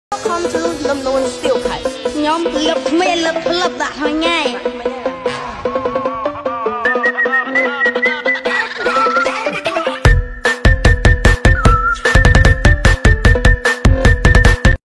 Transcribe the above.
ខំឆ្លុះដំនួនស្ទៀវខៃខ្ញុំលឹបមេលឹបផ្លឹបដាក់ហើយងាយ